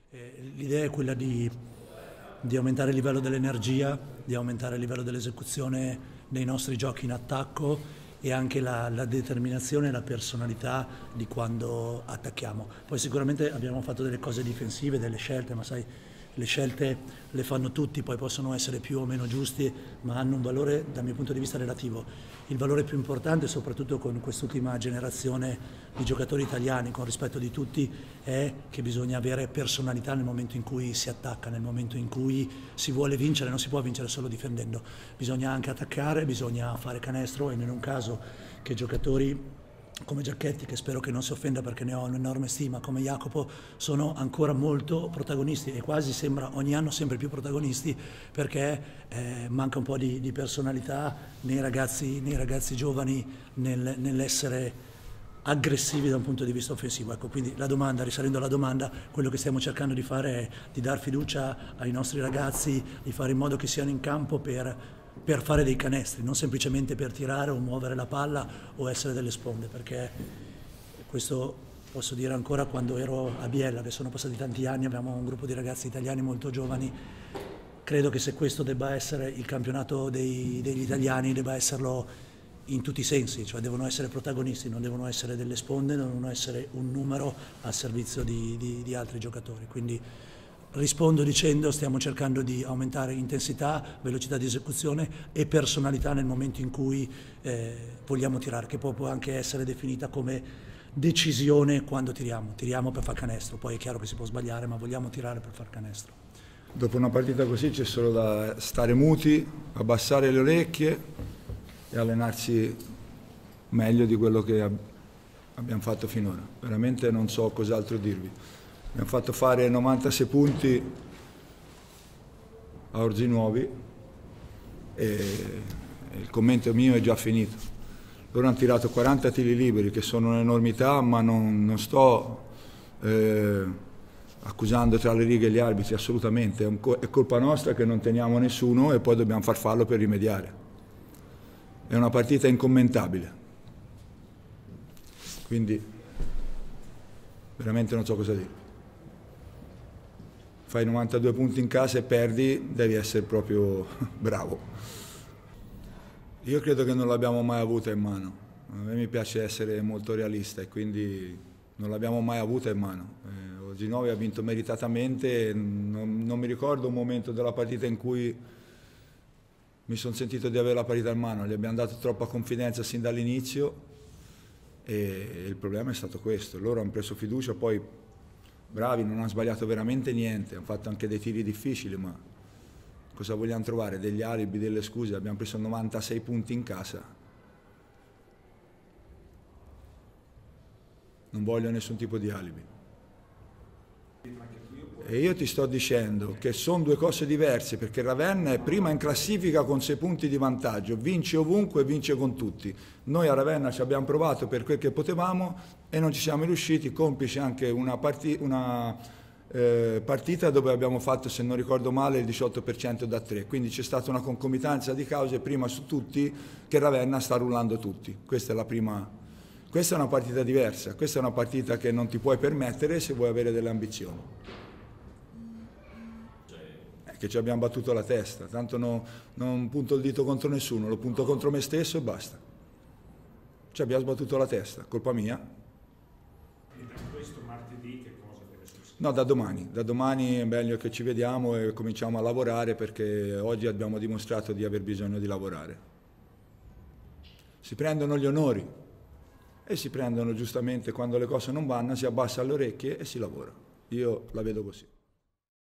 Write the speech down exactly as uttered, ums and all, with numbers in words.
Eh, L'idea è quella di, di aumentare il livello dell'energia, di aumentare il livello dell'esecuzione dei nostri giochi in attacco e anche la, la determinazione e la personalità di quando attacchiamo. Poi sicuramente abbiamo fatto delle cose difensive, delle scelte, ma sai, le scelte le fanno tutti, poi possono essere più o meno giusti, ma hanno un valore dal mio punto di vista relativo. Il valore più importante, soprattutto con quest'ultima generazione di giocatori italiani, con rispetto di tutti, è che bisogna avere personalità nel momento in cui si attacca, nel momento in cui si vuole vincere. Non si può vincere solo difendendo, bisogna anche attaccare, bisogna fare canestro, e in un caso che giocatori come Giacchetti, che spero che non si offenda perché ne ho un'enorme stima, come Jacopo, sono ancora molto protagonisti e quasi sembra ogni anno sempre più protagonisti, perché eh, manca un po' di, di personalità nei ragazzi, nei ragazzi giovani nel, nell'essere aggressivi da un punto di vista offensivo. Ecco, quindi la domanda, risalendo alla domanda, quello che stiamo cercando di fare è di dar fiducia ai nostri ragazzi, di fare in modo che siano in campo per per fare dei canestri, non semplicemente per tirare o muovere la palla o essere delle sponde, perché questo posso dire ancora quando ero a Biella, che sono passati tanti anni, abbiamo un gruppo di ragazzi italiani molto giovani. Credo che se questo debba essere il campionato dei, degli italiani, debba esserlo in tutti i sensi, cioè devono essere protagonisti, non devono essere delle sponde, non devono essere un numero al servizio di, di, di altri giocatori. Quindi rispondo dicendo stiamo cercando di aumentare intensità, velocità di esecuzione e personalità nel momento in cui eh, vogliamo tirare, che può anche essere definita come decisione quando tiriamo. Tiriamo per far canestro, poi è chiaro che si può sbagliare, ma vogliamo tirare per far canestro. Dopo una partita così c'è solo da stare muti, abbassare le orecchie e allenarsi meglio di quello che abbiamo fatto finora. Veramente non so cos'altro dirvi. Abbiamo fatto fare novantasei punti a Orzi Nuovi e il commento mio è già finito. Loro hanno tirato quaranta tiri liberi, che sono un'enormità, ma non, non sto eh, accusando tra le righe gli arbitri, assolutamente. È, un, è colpa nostra che non teniamo nessuno e poi dobbiamo far fallo per rimediare. È una partita incommentabile. Quindi veramente non so cosa dire. Fai novantadue punti in casa e perdi, devi essere proprio bravo. Io credo che non l'abbiamo mai avuta in mano. A me mi piace essere molto realista e quindi non l'abbiamo mai avuta in mano. Eh, Orzi Nuovi ha vinto meritatamente, non, non mi ricordo un momento della partita in cui mi sono sentito di avere la partita in mano. Gli abbiamo dato troppa confidenza sin dall'inizio e il problema è stato questo. Loro hanno preso fiducia, poi bravi, non hanno sbagliato veramente niente, hanno fatto anche dei tiri difficili, ma cosa vogliamo trovare? Degli alibi, delle scuse? Abbiamo preso novantasei punti in casa. Non voglio nessun tipo di alibi. E io ti sto dicendo che sono due cose diverse, perché Ravenna è prima in classifica con sei punti di vantaggio, vince ovunque e vince con tutti. Noi a Ravenna ci abbiamo provato per quel che potevamo e non ci siamo riusciti, complice anche una, parti una eh, partita dove abbiamo fatto, se non ricordo male, il diciotto per cento da tre, quindi c'è stata una concomitanza di cause prima su tutti che Ravenna sta rullando tutti. Questa è la prima. Questa è una partita diversa, questa è una partita che non ti puoi permettere se vuoi avere delle ambizioni. Che ci abbiamo battuto la testa, tanto no, non punto il dito contro nessuno, lo punto contro me stesso e basta. Ci abbiamo sbattuto la testa, colpa mia. E da questo martedì che cosa deve succedere? No, da domani, da domani è meglio che ci vediamo e cominciamo a lavorare, perché oggi abbiamo dimostrato di aver bisogno di lavorare. Si prendono gli onori e si prendono giustamente quando le cose non vanno, si abbassa le orecchie e si lavora. Io la vedo così.